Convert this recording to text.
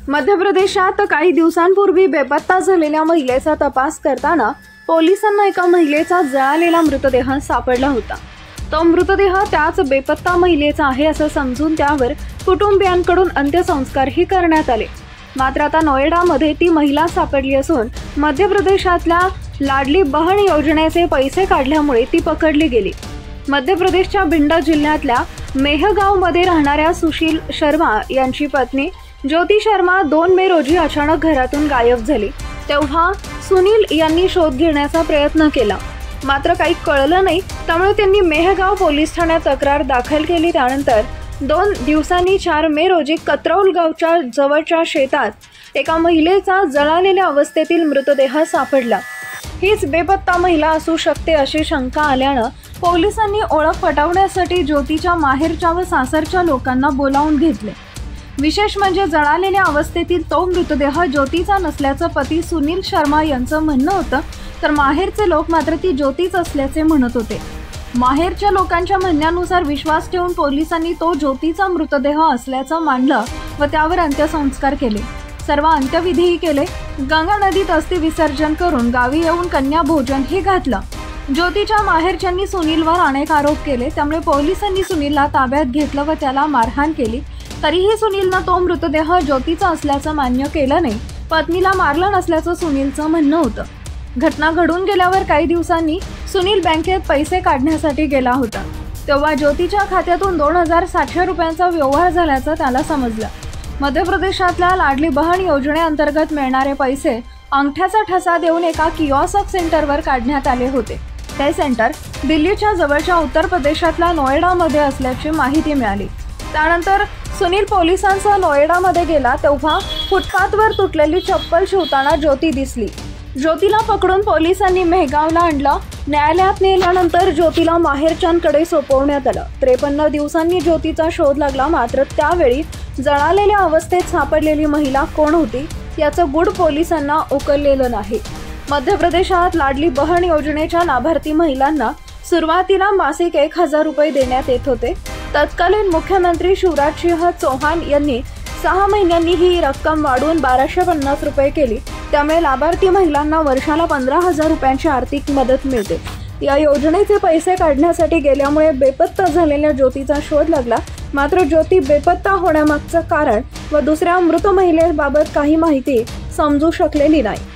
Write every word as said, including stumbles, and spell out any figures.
मध्य प्रदेशात काही दिवसांपूर्वी बेपत्ता झालेल्या महिलेचा तपास करताना पोलिसांना एका महिलेचा जळालेला मृतदेह सापडला होता। तो मृतदेह त्याच बेपत्ता महिलेचा आहे असं समजून त्यावर कुटुंबियांकडून अंत्यसंस्कारही करण्यात आले। मात्र आता नोएडामध्ये ती महिला सापडली असून मध्य प्रदेशातल्या लाडली बहन योजनेचे पैसे काढल्यामुळे ती पकडली गेली। मध्य प्रदेशच्या भिंड जिल्ह्यातल्या मेहगावमध्ये राहणाऱ्या सुशील शर्मा यांची पत्नी ज्योती शर्मा दोन मे रोजी अचानक घरातून गायब झाली। तेव्हा सुनील यांनी शोध घेण्याचा प्रयत्न केला, मात्र काही कळलं नाही। त्यामुळे त्यांनी मेहगाव पोलीस ठाण्यात तक्रार दाखल केली। त्यानंतर दोन दिवसांनी चार मे रोजी कत्रौल गावच्या जवळच्या शेतात एका महिलेचा जळालेल्या अवस्थेतील मृतदेह सापडला। हीच बेपत्ता महिला असू शकते अशी शंका आल्यानं पोलिसांनी ओळख पटवण्यासाठी ज्योतीच्या माहेरच्या व सासरच्या लोकांना बोलावून घेतले। विशेष म्हणजे जळालेल्या अवस्थेतील तो मृतदेह ज्योतीचा नसल्याचं पती सुनील शर्मा यांचं म्हणणं होतं, तर माहेरचे लोक मात्र ती ज्योतीच असल्याचे म्हणत होते। माहेरच्या लोकांच्या म्हणण्यानुसार विश्वास ठेवून पोलिसांनी तो ज्योतीचा मृतदेह असल्याचं मानलं व त्यावर अंत्यसंस्कार केले। सर्व अंत्यविधीही केले। गंगा नदीत अस्थि विसर्जन करून गावी येऊन कन्या भोजनही घातलं। ज्योतीच्या माहेरच्यांनी सुनीलवर अनेक आरोप केले, त्यामुळे पोलिसांनी सुनीलला ताब्यात घेतलं व त्याला मारहाण केली। तरीही सुनीलनं तो मृतदेह ज्योतीचा असल्याचं मान्य केलं नाही। पत्नीला मारलं नसल्याचं सुनीलचं म्हणणं होतं। घटना घडून गेल्यावर काही दिवसांनी सुनील बँकेत पैसे काढण्यासाठी गेला होता, तेव्हा ज्योतीच्या खात्यातून दोन हजार सातशे रुपयांचा व्यवहार झाल्याचं त्याला समजलं। मध्य प्रदेशातल्या लाडली बहन योजनेअंतर्गत मिळणारे पैसे अंगठ्याचा ठसा देऊन एका किऑस्क सेंटरवर काढण्यात आले होते। ते सेंटर दिल्लीच्या जवळच्या उत्तर प्रदेशातल्या नोएडामध्ये असल्याची माहिती मिळाली। त्यानंतर सुनील पोलिसांसह नोएडामध्ये गेला, तेव्हा फुटपाथवर तुटलेली चप्पल शिवताना ज्योती दिसली। ज्योतीला पकडून पोलिसांनी मेहगावला आणलं। न्यायालयात नेल्यानंतर ज्योतीला माहेरच्यांकडे सोपवण्यात आलं। त्रेपन्न दिवसांनी ज्योतीचा शोध लागला, मात्र त्यावेळी जळालेल्या अवस्थेत सापडलेली महिला कोण होती याचं गूढ पोलिसांना उकललेलं नाही। मध्य प्रदेशात लाडली बहन योजनेच्या लाभार्थी महिलांना सुरुवातीला मासिक एक हजार रुपये देण्यात येत होते। तत्कालीन मुख्यमंत्री शिवराज सिंह चौहान यांनी सहा महिन्यांनी ही रक्कम वाढवून बाराशे पन्नास रुपये केली। त्यामुळे लाभार्थी महिलांना वर्षाला पंधरा हजार रुपयांची आर्थिक मदत मिळते। या योजनेचे पैसे काढण्यासाठी गेल्यामुळे बेपत्ता झालेल्या ज्योतीचा शोध लागला, मात्र ज्योती बेपत्ता होण्यामागचं कारण व दुसऱ्या मृत महिलेबाबत काही माहिती समजू शकलेली नाही।